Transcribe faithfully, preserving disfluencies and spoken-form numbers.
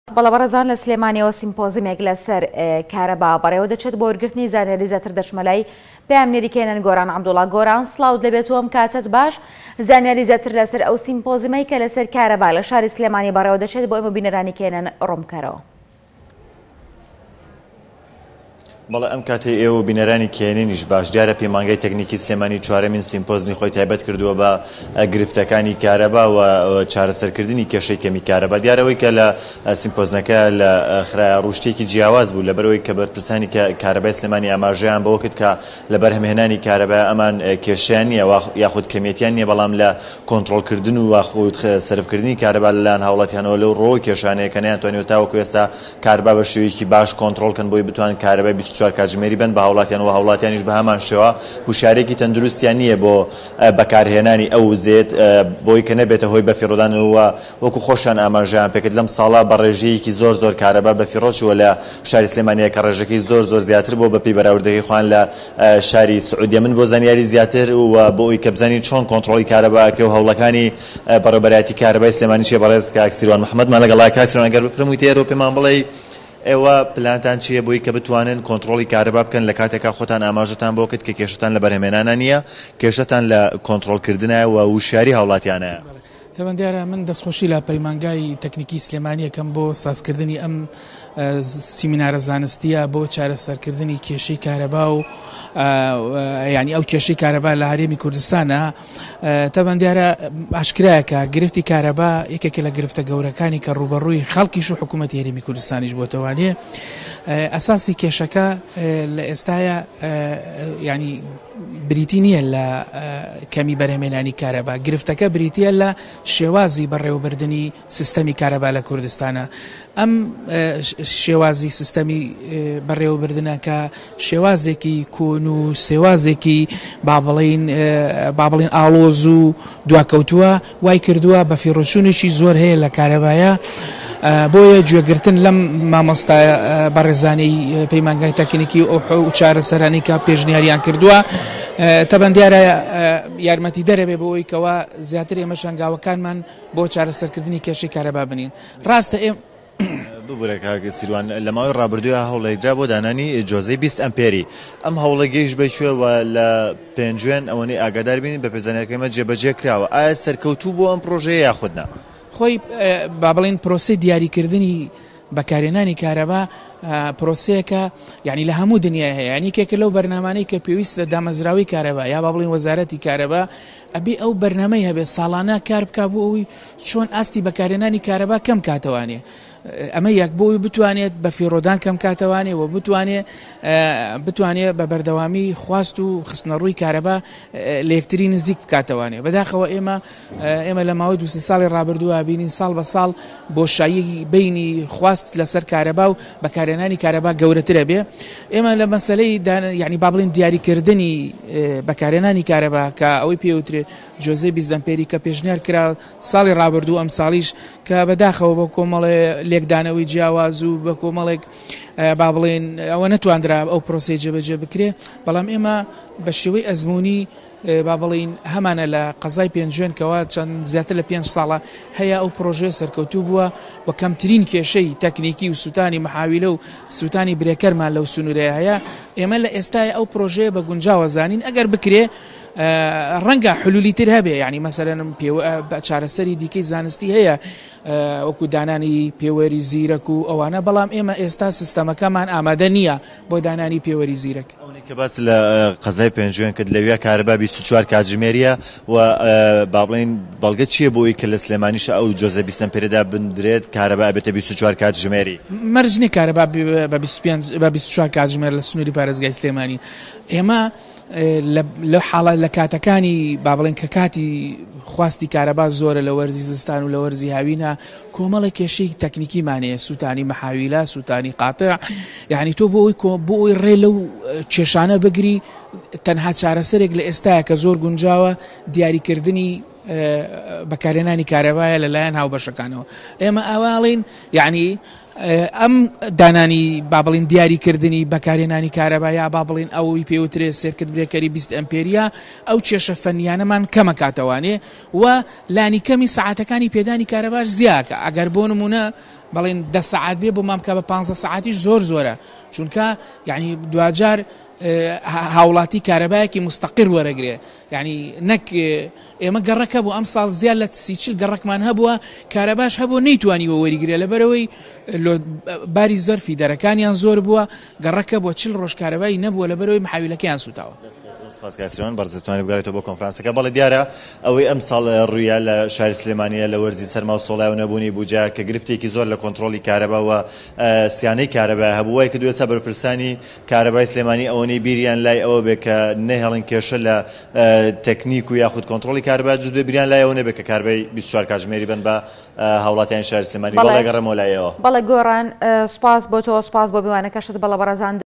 بەڵەبەڕێزان لە سلێمانیەوە سیمپۆزیمێک لەسەر کارەبا بەڕێوە دەچێت بۆ وەرگرتنی زانیاری زیاتر دەچمەلای پەیامنێری کێنەن گۆران عەبدوڵڵا گۆران سڵاوت لەبێت وەم کاتت باش زانیاری زیاتر لەسەر ئەو سیمپۆزیمەی کە لەسەر کارەبا لە شاری سلێمانی بەڕێوە دەچێت بۆ ئێمە بینەرانی کێنەن ڕۆمکەرەوە. بەڵێ ئەم کاتێ ئێوە بینەرانی کێنینیش باش دیارە پەیمانگای تەکنیکی سلێمانی چوارەمین سیمپۆزی خۆی تایبەت کردووە بە گرفتەکانی کارەبا و چارەسەرکردنی کێشەی کەمی کارەبا. دیارەوەی کە لە سیمپۆزنەکە لە خراە ڕوشتێکی جیاواز بوو لەبەرەوەی کە بەرپرسانی کارەبای سلێمانی ئاماژەیان بەوە کرد کە لە بەرهەمهێنانی کارەبا ئەمان کێشیان نییە یاخود کەمیەتیان نییە، بەڵام لە کۆنتڕۆڵکردن و یاخود سەرفکردنی کارەبا لەلایەن هاوڵاتیانەوە لەو ڕۆ کێشانەیە کە نەیانتوانێت تاوەکو ئێستا کارەبا بە شێوەیەکی باش کۆنتڕۆڵکەن بۆی بتوان کارەبای بیست و چوار کاتژمێری بن بە هاوڵاتیان و هاوڵاتیانیش بە هەمان شێوە هوشارێکی تەندروستیان نییە بۆ بەکارهێنانی ئەو زێت بۆی کە نەبێتە هۆی بەفیڕۆدانەوە وەکو خۆشیان ئاماژەیان پێکرد. لەم ساڵا بە ڕێژەیەکی زۆر زۆر کارەبا بەفیڕۆچوە لە شاری سلێمانیە کە ڕێژەکەی زۆر زۆر زیاتر بۆ بەپێی بەراوردەکەی خوان لە شاری سعودیە من بۆ زانیاری زیاتر و بۆ ئەوی کە بزانین چۆن کۆنتڕۆڵی کارەبا ئەکرێ و هەوڵەکانی بەڕێوەبەرایەتی کارەبای سلێمانی چیە. بەڕێز کاک سیروان محەممەدمان لەگەڵای کاک سیروان ئەگەر بفرموویت ئێرە پێمان بڵێ ئێوە پلانتان چییە بۆی کە بتوانن کۆنتڕۆڵی کارەبا بکەن لە کاتێکا خۆتان ئاماژەتان بۆ کرد کە کێشتان لە بەرهەمهێنانە نییە، کێشتان لە کۆنتڕۆڵکردنە و وشاری هاوڵاتیانەیە. تەبەن دیارە من دەستخۆشی لە پەیمانگای تەکنیکی سلێمانی یەکەم بۆ سازکردنی ئەم سیمینارە زانستیە بۆ چارەسەرکردنی کێشەی کارەبا و ینی ئەو کێشەی کارەبا لە هەرێمی کوردستانە. تەبەن دیارە ئاشکرایەکە گرفتی کارەبا یەکێکە لە گرفتە گەورەکانی کە ڕوبەڕووی خەڵکیش و حکوومەتی هەرێمی کوردستانیش بۆتەوانێ. ئەساسی کێشەکە لە ئێستاە ینی بریتی نییە لە کەمی بەرهەمهێنانی کارەبا، گرفتەکە بریتیە لە شێوازی بەڕێوەبردننی سیستەمی کارەبا لە کوردستانە. ئەم شێوازی سیستەمی بەڕێوەبردنە کە شێوازێکی کۆن و سێوازێکی بابڵین بابڵین ئاڵۆز و دواکەوتووە وای کردووە بە فیڕۆچوونێکی زۆر هەیە لە کارەبایە. بۆیە گوێگرتن لەم مامۆستا بەڕێزانەی پەیمانگای تەکنیکی و چارەسەرانی کە پێشنیاریان کردووە. تەبەن دیارە یارمەتی دەرەبێ بۆەوەی کەوا زیاتر ئێمە شنگاوەکانمان بۆ چارەسەرکردنی کێشەی کارەبا بنین. ڕاستە ئێم ببوورە کاک سیروان لە ماوەی ڕابردووە هەوڵێکرا بۆ دانانی جۆزەی بیست ئەمپێری. ئەم هەوڵە گەیشت بەشوێوە لە پێنجوێن ئەوەنەی ئاگادار بینین بە پێزانەکەمە جێبەجێ کراوە. ئایا سەرکەوتوو بۆ ئەم پرۆژەیە یاخودنا؟ خۆی با بڵێن پرۆسی دیاریکردنی بەکارهێنانی کارەبا پرۆسەیەکە یعنی لە هەموو دنیا هەیە، ینی کێکە لەو بەرنامانەی کە پێویستە دامەزراوی کارەبا یا با بڵێن وەزارەتی کارەبا ئەبێ ئەو بەرنامەی هەبێت ساڵانە کار بکا بۆ ئەوی چۆن ئاستی بەکارهێنانی کارەبا کەم کاتەوانێ. ئەمە یەک بۆی بتوانێت بە فیڕۆدان کەم کاتەوانێ و بتوانێت بتوانێت بە بەردەوامی خواست و خستنەڕووی کارەبا لە یەکتری نزیک بکاتەوانێ. بەداخەوە ئێمە ئێمە لە ماوەی دوو سێ ساڵی ڕابردووە بینین ساڵ بە ساڵ بۆشایی بینی خواست لەسەر کارەبا و بەکارهێنانی کارەبا گەورەترە بێ. ئێمە لە مەسەلەی یعنی با بڵێن دیاریکردنی بەکارهێنانی کارەبا کە ئەوەی پێوترێت جۆزەی بیست ئەمپێری کە پێشنیار کرا ساڵی ڕابردوو ئەم ساڵیش کە بەداخەوە بە کۆمەڵێ لێکدانەوەی جیاواز و بە کۆمەڵێک با بڵێن ئەوە نەتواندرا ئەو پرۆسی جێبەجێ بکرێ. بەڵام ئێمە بە شێوەی ئەزمموی با بڵین هەمانە لە قەزای پێنجوێن کەوا چەند زیاتر لە پێنج ساڵە هەیە ئەو پرۆژێ سەرکەوتوو بووە و کەمترین کێشەی تەکنیکی و سوتانی محاویلە و سوتانی برێکەرمان لەو سنوورەیە هەیە. ئێمە لە ئێستای ئەو پرۆژەیە بە گونجاوە زانین ئەگەر بکرێ ڕەنگە حلولی تر هەبێ، ینی مەسەلەن چارەسەری دیکەی زانستی هەیە وەکو دانانی پێوەری زیرەک و ئەوانە، بەڵام ئێمە ئێستا سیستەمەکەمان ئامادە نییە بۆ دانانی پێوەری زیرەک. کە باس لە قەزای پێنجوێن کرد لەوێ کارەبا بیست و چوار کاتژمێریە و با بڵێن بەڵگە چییە بۆی کە لە سلێمانیش ئەو جۆزە بیست ئەمپێرەدا بندرێت کارەبا بێتە بیست و چوار کاتژمێری؟ مەرجنی کارەبا بە بیست و چوار کاتژمێر لە سنووری پارێزگای سلێمانی. ئێمە لە حاڵە لە کاتەکانی با بڵێن کە کاتی خواستی کارەبا زۆرە لە وەرزی زستان و لە وەرزی هاوینە کۆمەڵی کێشەی تەکنیکیمانەیە، سوتانی مەحاویلە، سوتانی قاتع، یعنی تۆ بۆ ئەوی ڕێ لەو کێشانە بگری تەنها چارەسەرێک لە ئێستاە کە زۆر گونجاوە دیاریکردنی بەکارهێنانی کارەبایە لەلایەن هاوبەشەکانەوە. ئێمە ئاواڵین یعنی ئەم دانانی با بڵین دیاریکردنی بەکارهێنانی کارەبا یا با بڵین ئەوەی پێوترێ سێرکرد برێکەری بیست ئەمپێریا ئەو کێشە فەنیانەمان کەمە کاتەوانێ و لانی کەمی سەعاتەکانی پێدانی کارەباش زیاکە ئەگەر بۆ نمونە بەڵێن دە سەعات بێ بۆ مام بکە بە پانزە سەعاتیش زۆر زۆرە چونکە یعنی دوجار هاوڵاتی کارەبایەکی مستەقر وەرەگرێ یعنی نەک ئێمە گەڕەکە بوو ئەم ساڵ زیاد لە سیچل گەڕەکمان هەبووە کارەباش هەبوو نەیتوانیوە وەریگرێ لەبەرەوەی باری زەرفی دەرەکانیان زۆر بووە گەڕەکە بۆ چل ڕۆژ کارەبایی نەبووە لەبەرەوەی محاویلەکەیان سوتاوە. سپاسکاسیان بەرزتوانی بگارێتەوە بۆ کۆنفرانسەکە. بەڵێ دیارە ئەوەی ئەم ساڵ ڕوویە لە شاری سلێمانیە لە وەرزی سەرما و سۆڵای و نەبوونی بووجا کە گرفتێکی زۆر لە کۆنتڕۆلی کارەبا و سیانەی کارەبا هەبوو وای کە دوێستا بەرپرسانی کارەبای سلێمانی ئەوەی بیریان لای ئەوە بێ کە نەهێڵن کێشە لە تەکنیک و یاخود کۆنتڕۆلی کارەبا جدوێ بیریان لای ئەوە نەبێ کە کارەبای بیست و چوار کاتژمێری بن بە هاوڵاتیان شاری سلێمانی. بەڵێ گەڕەمەوە لایەوە. بەڵێ گۆڕان سوپاس بۆ تۆ سوپاس بۆ میوانەکەشت بەڵە بەڕێزان.